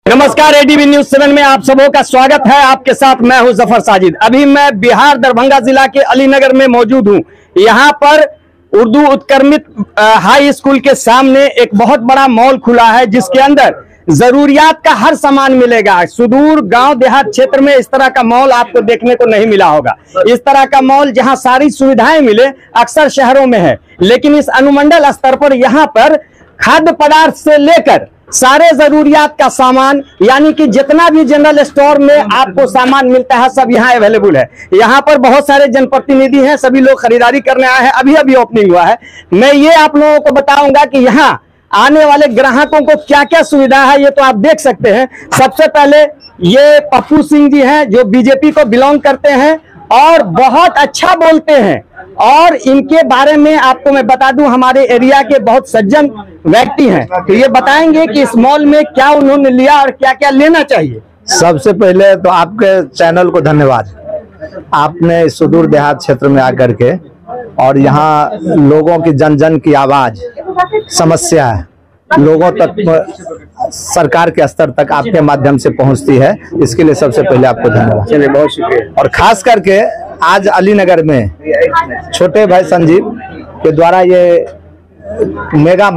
नमस्कार, ADB news 7 में आप सबों का स्वागत है। आपके साथ मैं हूं जफर साजिद। अभी मैं बिहार दरभंगा जिला के अलीनगर में मौजूद हूं। यहां पर उर्दू उत्क्रमित हाई स्कूल के सामने एक बहुत बड़ा मॉल खुला है, जिसके अंदर जरूरियात का हर सामान मिलेगा। सुदूर गांव देहात क्षेत्र में इस तरह का मॉल आपको देखने को नहीं मिला होगा। इस तरह का मॉल जहां सारी सुविधाएं मिले अक्सर शहरों में है, लेकिन इस अनुमंडल स्तर पर यहाँ पर खाद्य पदार्थ से लेकर सारे जरूरियात का सामान, यानी कि जितना भी जनरल स्टोर में आपको सामान मिलता है सब यहाँ अवेलेबल है। यहाँ पर बहुत सारे जनप्रतिनिधि हैं, सभी लोग खरीदारी करने आए हैं। अभी अभी ओपनिंग हुआ है। मैं ये आप लोगों को बताऊंगा कि यहाँ आने वाले ग्राहकों को क्या क्या सुविधा है, ये तो आप देख सकते हैं। सबसे पहले ये पप्पू सिंह जी हैं, जो बीजेपी को बिलोंग करते हैं और बहुत अच्छा बोलते हैं। और इनके बारे में आपको मैं बता दूं, हमारे एरिया के बहुत सज्जन व्यक्ति हैं, तो ये बताएंगे कि इस मॉल में क्या उन्होंने लिया और क्या क्या लेना चाहिए। सबसे पहले तो आपके चैनल को धन्यवाद। आपने सुदूर देहात क्षेत्र में आकर के और यहाँ लोगों की जन जन की आवाज, समस्या है लोगों तक, सरकार के स्तर तक आपके माध्यम से पहुंचती है। इसके लिए सबसे पहले आपको धन्यवाद। चलिए, बहुत शुक्रिया। और खास करके आज अलीनगर में छोटे भाई संजीव के द्वारा ये मेगा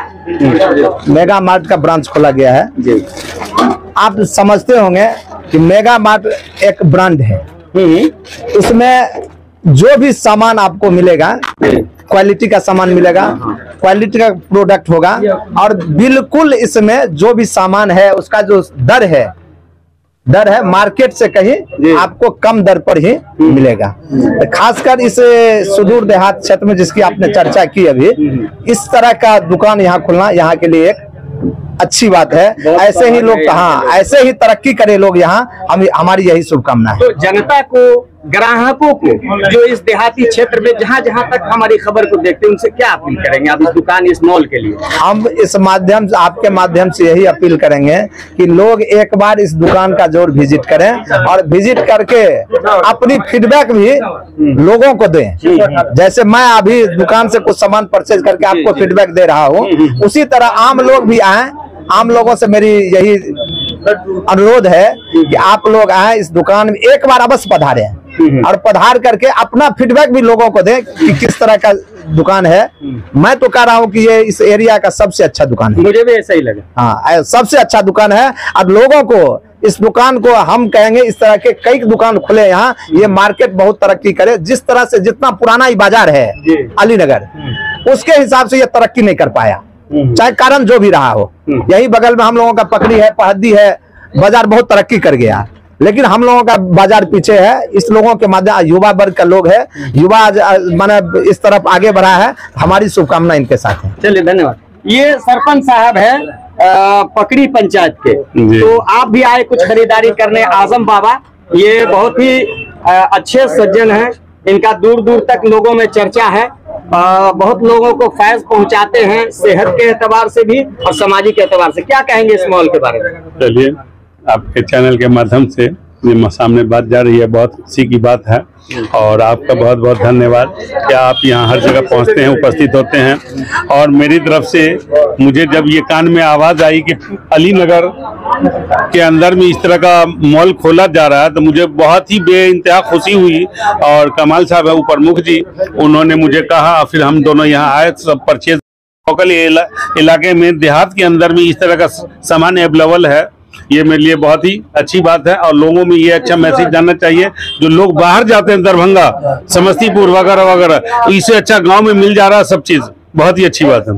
मार्ट का ब्रांच खोला गया है। आप समझते होंगे कि मेगा मार्ट एक ब्रांड है। उसमें जो भी सामान आपको मिलेगा, क्वालिटी का सामान मिलेगा, क्वालिटी का प्रोडक्ट होगा, और बिल्कुल इसमें जो भी सामान है उसका जो दर है मार्केट से कहीं आपको कम दर पर ही मिलेगा। तो खासकर इस सुदूर देहात क्षेत्र में जिसकी आपने चर्चा की अभी, इस तरह का दुकान यहाँ खुलना यहाँ के लिए एक अच्छी बात है। ऐसे ही लोग, हाँ, ऐसे ही तरक्की करे लोग यहाँ, हमारी यही शुभकामना है। तो जनता को, ग्राहकों को, जो इस देहाती क्षेत्र में जहाँ जहाँ तक हमारी खबर को देखते हैं, उनसे क्या अपील करेंगे आप इस दुकान, इस मॉल के लिए? हम इस माध्यम से, आपके माध्यम से यही अपील करेंगे कि लोग एक बार इस दुकान का जरूर विजिट करें और विजिट करके अपनी फीडबैक भी लोगों को दें। जैसे मैं अभी दुकान से कुछ सामान परचेज करके आपको फीडबैक दे रहा हूँ, उसी तरह आम लोग भी आए। आम लोगों से मेरी यही अनुरोध है कि आप लोग आए इस दुकान में, एक बार अवश्य पधारें और पधार करके अपना फीडबैक भी लोगों को दें कि किस तरह का दुकान है। मैं तो कह रहा हूँ कि ये इस एरिया का सबसे अच्छा दुकान है। मुझे भी ऐसा ही लगा। हाँ, सबसे अच्छा दुकान है। अब लोगों को इस दुकान को हम कहेंगे, इस तरह के कई दुकान खुले यहाँ, ये मार्केट बहुत तरक्की करे। जिस तरह से जितना पुराना ही बाजार है अलीनगर, उसके हिसाब से ये तरक्की नहीं कर पाया, चाहे कारण जो भी रहा हो। यही बगल में हम लोगों का पकड़ी है, पहद्दी है, बाजार बहुत तरक्की कर गया, लेकिन हम लोगों का बाजार पीछे है। इस लोगों के माध्यम, युवा वर्ग का लोग है, युवा माने इस तरफ आगे बढ़ा है। हमारी शुभकामना इनके साथ है। चलिए, धन्यवाद। ये सरपंच साहब है पकड़ी पंचायत के, तो आप भी आए कुछ खरीदारी करने। आजम बाबा ये बहुत ही अच्छे सज्जन हैं, इनका दूर दूर तक लोगों में चर्चा है। बहुत लोगों को फैज पहुंचाते हैं, सेहत के एतबार से भी और सामाजिक एतबार से। क्या कहेंगे इस मॉल के बारे में? चलिए, आपके चैनल के माध्यम से सामने बात जा रही है, बहुत खुशी की बात है। और आपका बहुत बहुत धन्यवाद कि आप यहाँ हर जगह पहुँचते हैं, उपस्थित होते हैं। और मेरी तरफ से मुझे जब ये कान में आवाज़ आई कि अलीनगर के अंदर में इस तरह का मॉल खोला जा रहा है, तो मुझे बहुत ही बेइंतहा खुशी हुई। और कमाल साहब है प्रमुख जी, उन्होंने मुझे कहा, फिर हम दोनों यहाँ आए, सब परचेज। लोकल इलाके में, देहात के अंदर में इस तरह का सामान अवेलेबल है, ये मेरे लिए बहुत ही अच्छी बात है। और लोगों में ये अच्छा मैसेज जाना चाहिए, जो लोग बाहर जाते हैं, दरभंगा, समस्तीपुर वगैरह वगैरह, तो इससे अच्छा गांव में मिल जा रहा है सब चीज, बहुत ही अच्छी बात है।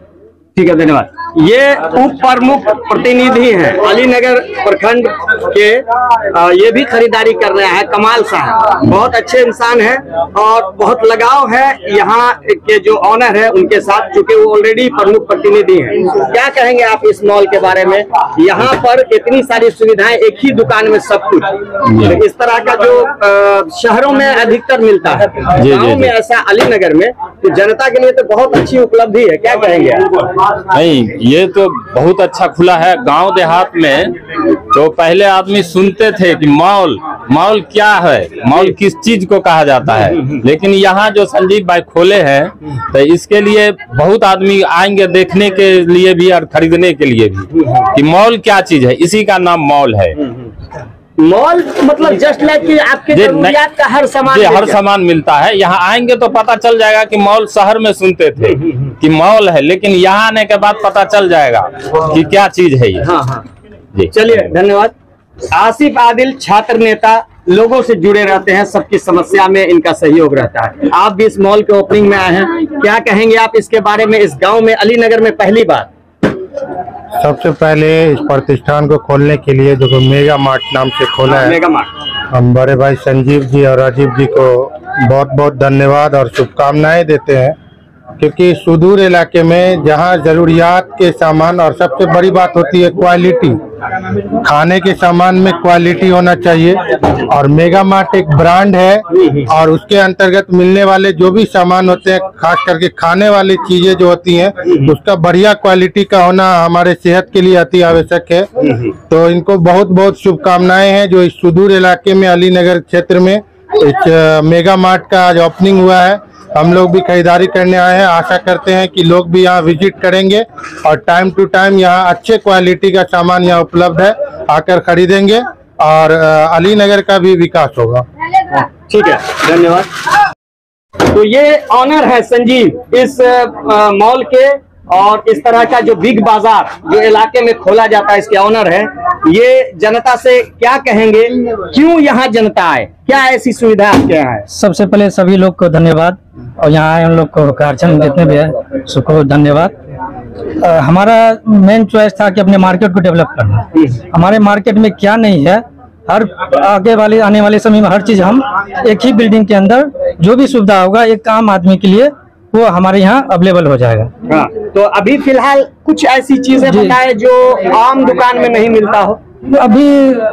ठीक है, धन्यवाद। ये उप प्रमुख प्रतिनिधि हैं अलीनगर प्रखंड के, ये भी खरीदारी कर रहे हैं। कमाल साहब बहुत अच्छे इंसान हैं और बहुत लगाव है यहाँ के जो ऑनर है उनके साथ, चूंकि वो ऑलरेडी प्रमुख प्रतिनिधि हैं। क्या कहेंगे आप इस मॉल के बारे में? यहाँ पर इतनी सारी सुविधाएं, एक ही दुकान में सब कुछ, तो इस तरह का जो शहरों में अधिकतर मिलता है, गाँव में ऐसा अलीनगर में, तो जनता के लिए तो बहुत अच्छी उपलब्धि है। क्या कहेंगे आप? नहीं, ये तो बहुत अच्छा खुला है। गांव देहात में तो पहले आदमी सुनते थे कि मॉल मॉल क्या है, मॉल किस चीज को कहा जाता है, लेकिन यहाँ जो संजीव भाई खोले हैं तो इसके लिए बहुत आदमी आएंगे देखने के लिए भी और खरीदने के लिए भी कि मॉल क्या चीज है। इसी का नाम मॉल है। मॉल मतलब जस्ट लाइक कि आपके जरूरियात का हर सामान, हर सामान मिलता है। यहाँ आएंगे तो पता चल जाएगा कि मॉल शहर में सुनते थे कि मॉल है, लेकिन यहाँ आने के बाद पता चल जाएगा कि क्या चीज है ये। हाँ हाँ जी, चलिए धन्यवाद। आसिफ आदिल छात्र नेता, लोगों से जुड़े रहते हैं, सबकी समस्या में इनका सहयोग रहता है। आप भी इस मॉल के ओपनिंग में आए हैं, क्या कहेंगे आप इसके बारे में? इस गांव में अलीनगर में पहली बार सबसे पहले इस प्रतिष्ठान को खोलने के लिए जो मेगा मार्ट नाम से खोला है, मेगा मार्ट, हम बड़े भाई संजीव जी और राजीव जी को बहुत बहुत धन्यवाद और शुभकामनाएं देते हैं, क्योंकि सुदूर इलाके में जहां जरूरियात के सामान और सबसे बड़ी बात होती है क्वालिटी, खाने के सामान में क्वालिटी होना चाहिए। और मेगा मार्ट एक ब्रांड है और उसके अंतर्गत मिलने वाले जो भी सामान होते हैं, खास करके खाने वाली चीजें जो होती हैं, उसका बढ़िया क्वालिटी का होना हमारे सेहत के लिए अति आवश्यक है। तो इनको बहुत बहुत शुभकामनाएं हैं जो इस सुदूर इलाके में अलीनगर क्षेत्र में इस मेगा मार्ट का आज ओपनिंग हुआ है। हम लोग भी खरीदारी करने आए हैं, आशा करते हैं कि लोग भी यहाँ विजिट करेंगे और टाइम टू टाइम यहाँ अच्छे क्वालिटी का सामान यहाँ उपलब्ध है, आकर खरीदेंगे और अलीनगर का भी विकास होगा। ठीक है, धन्यवाद। तो ये ऑनर है संजीव इस मॉल के, और इस तरह का जो बिग बाजार जो इलाके में खोला जाता है, इसके ऑनर है। ये जनता से क्या कहेंगे, क्यों यहाँ जनता आए, क्या ऐसी सुविधा आपके यहाँ है? सबसे पहले सभी लोग को धन्यवाद, और यहाँ आए उन लोग को कारजन जितने भी है सबको धन्यवाद। हमारा मेन चॉइस था कि अपने मार्केट को डेवलप करना। हमारे मार्केट में क्या नहीं है, हर आने वाले समय में हर चीज हम एक ही बिल्डिंग के अंदर जो भी सुविधा होगा एक आम आदमी के लिए वो हमारे यहाँ अवेलेबल हो जाएगा। हाँ, तो अभी फिलहाल कुछ ऐसी चीजें बताएं जो आम दुकान में नहीं मिलता हो। अभी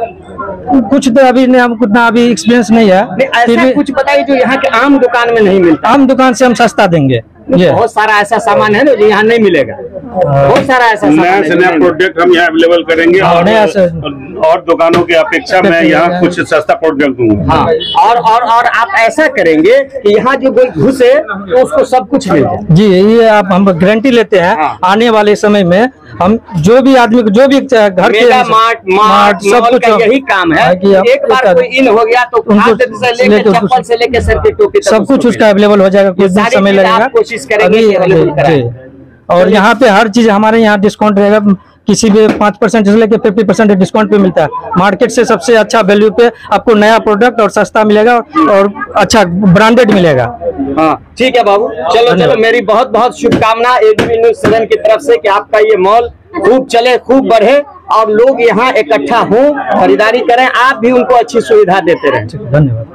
कुछ तो अभी हमको उतना अभी एक्सपीरियंस नहीं है, ऐसा कुछ बताइए जो यहाँ के आम दुकान में नहीं मिलता। आम दुकान से हम सस्ता देंगे। बहुत सारा ऐसा सामान है ना जो यहाँ नहीं मिलेगा, बहुत सारा ऐसा नया से नया प्रोडक्ट हम यहाँ अवेलेबल करेंगे और दुकानों की अपेक्षा मैं यहाँ कुछ सस्ता प्रोडक्ट दूंगा। हाँ, और आप ऐसा करेंगे कि यहाँ जो कोई घुसे तो उसको सब कुछ मिल जाए। जी, ये आप हम गारंटी लेते हैं। हाँ। आने वाले समय में हम जो भी आदमी को जो भी घर के मार्ट सब कुछ यही काम है कि एक बार कोई इन हो गया तो खाद्य से लेकर चप्पल से लेकर सर की टोपी सब कुछ उसका अवेलेबल हो जाएगा। कुछ दिन समय लगेगा, कोशिश करेंगे। और यहाँ पे हर चीज हमारे यहाँ डिस्काउंट रहेगा, किसी भी 5% से लेकर 50% डिस्काउंट पे मिलता है। मार्केट से सबसे अच्छा वैल्यू पे आपको नया प्रोडक्ट और सस्ता मिलेगा और अच्छा ब्रांडेड मिलेगा। हाँ, ठीक है बाबू, चलो मेरी बहुत बहुत शुभकामना ABP न्यूज़ 7 की तरफ से कि आपका ये मॉल खूब चले, खूब बढ़े और लोग यहाँ इकट्ठा हों, खरीदारी करें, आप भी उनको अच्छी सुविधा देते रहें। धन्यवाद।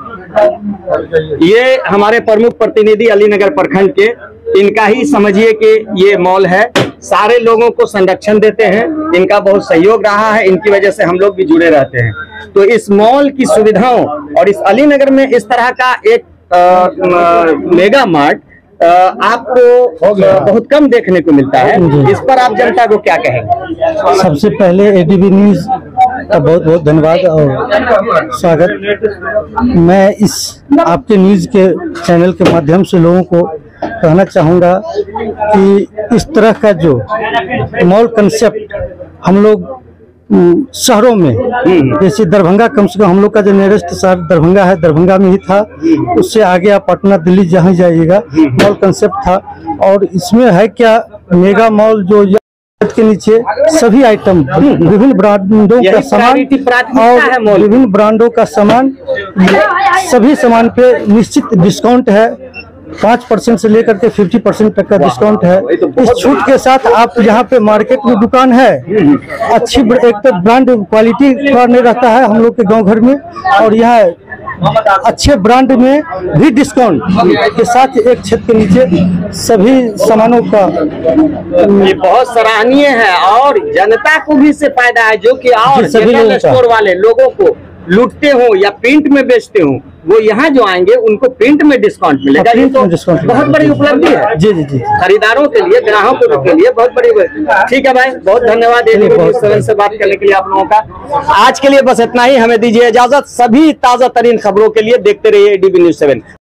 ये हमारे प्रमुख प्रतिनिधि अलीनगर प्रखंड के, इनका ही समझिए कि ये मॉल है, सारे लोगों को संरक्षण देते हैं, इनका बहुत सहयोग रहा है, इनकी वजह से हम लोग भी जुड़े रहते हैं। तो इस मॉल की सुविधाओं और इस अलीनगर में इस तरह का एक मेगा मार्ट आपको बहुत कम देखने को मिलता है। इस पर आप जनता को क्या कहेंगे? सबसे पहले ABP न्यूज़ का बहुत बहुत धन्यवाद और स्वागत। मैं इस आपके न्यूज़ के चैनल के माध्यम से लोगों को कहना चाहूँगा कि इस तरह का जो मॉल कंसेप्ट हम लोग शहरों में, जैसे दरभंगा, कम से कम हम लोग का जो नियरेस्ट शहर दरभंगा है, दरभंगा में ही था, उससे आगे आप पटना, दिल्ली जहाँ जाइएगा मॉल कंसेप्ट था। और इसमें है क्या, मेगा मॉल जो के नीचे सभी आइटम, विभिन्न ब्रांडों का सामान और विभिन्न ब्रांडों का सामान, सभी सामान पे निश्चित डिस्काउंट है। 5% से लेकर के 50% तक का डिस्काउंट है। इस छूट के साथ आप यहाँ पे मार्केट में दुकान है, अच्छी एक तो ब्रांड क्वालिटी का नहीं रहता है हम लोग के गांव घर में, और यहाँ अच्छे ब्रांड में भी डिस्काउंट के साथ एक छत के नीचे सभी सामानों का, ये बहुत सराहनीय है और जनता को भी इससे फायदा है, जो कि और जनरल स्टोर वाले लोगों को लूटते हो या प्रिंट में बेचते हो, वो यहाँ जो आएंगे उनको प्रिंट में डिस्काउंट मिलेगा। ये तो बहुत बड़ी उपलब्धि है जी जी जी। खरीदारों के लिए, ग्राहकों के लिए बहुत बड़ी। ठीक है भाई, बहुत धन्यवाद ADB न्यूज़ 7 से बात करने के लिए आप लोगों का। आज के लिए बस इतना ही, हमें दीजिए इजाजत। सभी ताजा तरीन खबरों के लिए देखते रहिए ADB न्यूज़ 7।